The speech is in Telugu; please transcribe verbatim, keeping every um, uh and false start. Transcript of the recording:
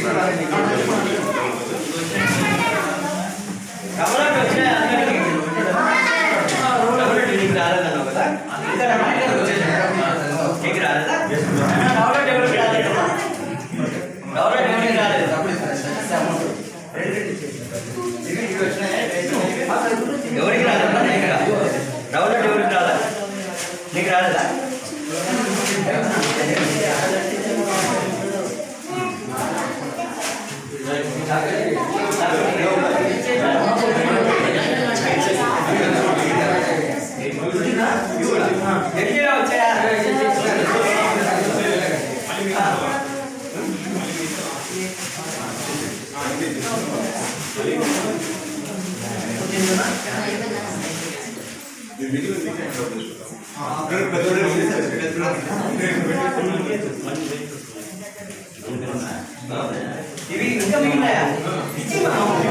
ఎవరికి రాలేదా? నీకు రాదు. డౌన్లోడ్ ఎవరికి రాదా? నీకు రాలేదా? ఎడిగిరా వచ్చాయా? ఇవి ఇంకా మిగిలినాయా?